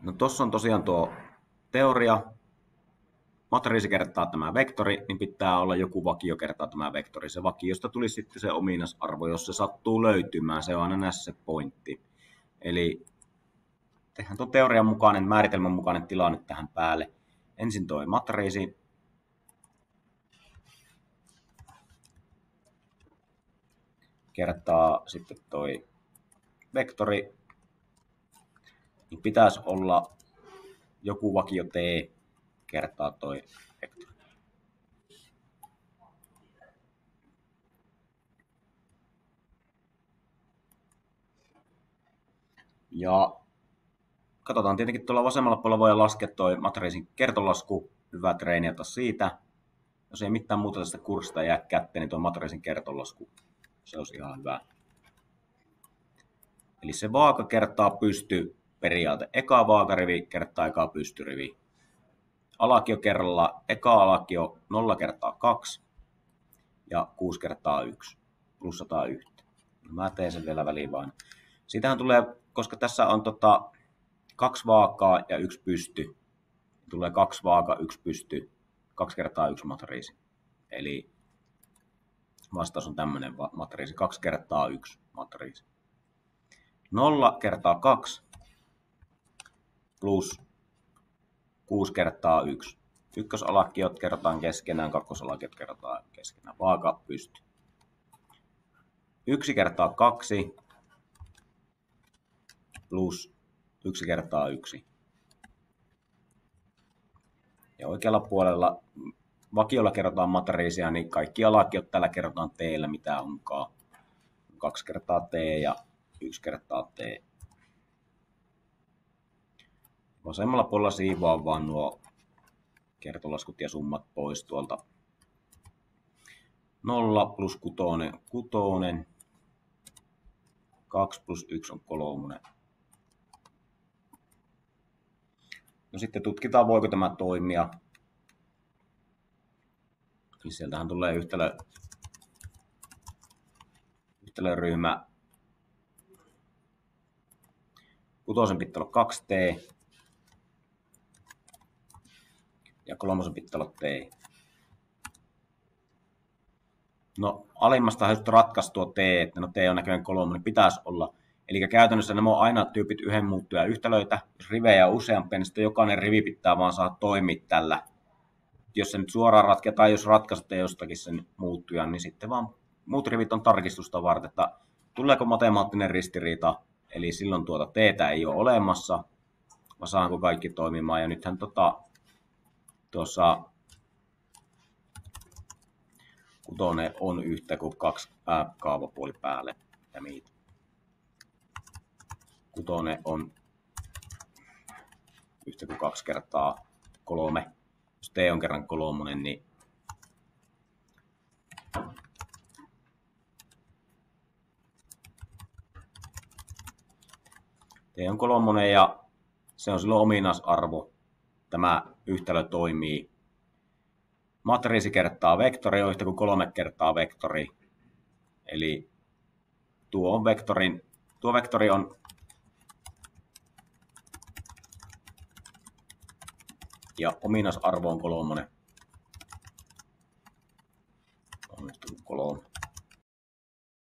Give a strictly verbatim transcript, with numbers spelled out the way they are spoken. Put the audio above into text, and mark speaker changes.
Speaker 1: No tossa on tosiaan tuo teoria. Matriisi kertaa tämä vektori, niin pitää olla joku vakio kertaa tämä vektori. Se vakiosta tuli sitten se ominaisarvo, jos se sattuu löytymään. Se on aina näissä se pointti. Eli tehdään tuon teorian mukainen, määritelmän mukainen tilanne tähän päälle. Ensin toi matriisi. Kertaa sitten toi vektori. Niin pitäisi olla joku vakio t kertaa toi vektori. Ja katsotaan tietenkin tuolla vasemmalla puolella voi laskea toi matriisin kertolasku. Hyvä treeniata siitä. Jos ei mitään muuta tästä kurssista jää kätteen, niin tuo matriisin kertolasku, se olisi ihan hyvä. Eli se vaaka kertaa pysty periaate. Eka vaakarivi kertaa eka pystyrivi. Alakio kerralla, eka alakio nolla kertaa kaksi ja kuusi kertaa yksi, plus sata yksi. Mä teen sen vielä väliin vaan. Siitähän tulee, koska tässä on tota, kaksi vaakaa ja yksi pysty, tulee kaksi vaaka, yksi pysty, kaksi kertaa yksi matriisi. Eli vastaus on tämmöinen matriisi, kaksi kertaa yksi matriisi. nolla kertaa kaksi plus kuusi kertaa yksi. Ykkösalakiot kerrotaan keskenään, kakkosalakiot kerrotaan keskenään. Vaaka pysty. yksi kertaa kaksi plus yksi kertaa yksi. Ja oikealla puolella vakiolla kerrotaan matriisia, niin kaikki alakiot täällä kerrotaan t:llä, mitä onkaan. kaksi kertaa t ja yksi kertaa t. Vasemmalla puolella siivoaa vaan nuo kertolaskut ja summat pois tuolta. nolla plus kutonen, kutonen. kaksi plus yksi on kolmonen. No sitten tutkitaan, voiko tämä toimia. Eli sieltähän tulee yhtälö, yhtälöryhmä. Kutosen pitää olla kaksi t. Ja kolmosen pitää olla t. No alimmasta just ratkaisi tuo t, että no t on näköinen kolmonen, niin pitäisi olla. Eli käytännössä nämä on aina tyypit yhden muuttujan yhtälöitä. Jos rivejä on useampia, niin sitten jokainen rivi pitää vaan saada toimia tällä. Jos se nyt suoraan ratkeaa tai jos ratkaisette jostakin sen muuttujan, niin sitten vaan muut rivit on tarkistusta varten, että tuleeko matemaattinen ristiriita. Eli silloin tuota t:tä ei ole olemassa, vaan saanko kaikki toimimaan. Ja nythän tota, tuossa kutonen on yhtä kuin kaksi kaavapuoli päälle ja miitä. Kutonen on yhtä kuin kaksi kertaa kolme. Jos t on kerran kolmonen, niin t on kolmonen ja se on silloin ominaisarvo. Tämä yhtälö toimii. Matriisi kertaa vektori on yhtä kuin kolme kertaa vektori. Eli tuo, on vektorin, tuo vektori on ja ominaisarvo on kolmonen. On yhtä kuin kolme.